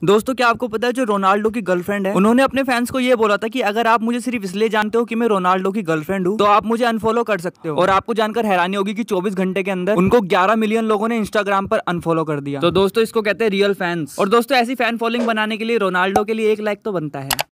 दोस्तों क्या आपको पता है जो रोनाल्डो की गर्लफ्रेंड है, उन्होंने अपने फैंस को ये बोला था कि अगर आप मुझे सिर्फ इसलिए जानते हो कि मैं रोनाल्डो की गर्लफ्रेंड हूँ तो आप मुझे अनफॉलो कर सकते हो। और आपको जानकर हैरानी होगी कि 24 घंटे के अंदर उनको 11 मिलियन लोगों ने इंस्टाग्राम पर अनफॉलो कर दिया। तो दोस्तों इसको कहते हैं रियल फैंस। और दोस्तों ऐसी फैन फॉलोइंग बनाने के लिए रोनाल्डो के लिए 1 लाइक तो बनता है।